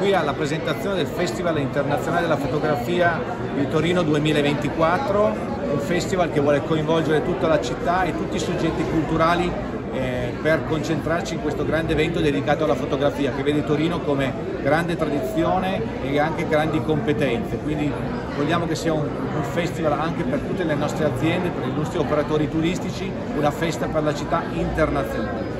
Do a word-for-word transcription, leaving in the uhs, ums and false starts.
qui alla presentazione del Festival Internazionale della Fotografia di Torino duemilaventiquattro, un festival che vuole coinvolgere tutta la città e tutti i soggetti culturali eh, per concentrarci in questo grande evento dedicato alla fotografia, che vede Torino come grande tradizione e anche grandi competenze. Quindi vogliamo che sia un, un festival anche per tutte le nostre aziende, per i nostri operatori turistici, una festa per la città internazionale.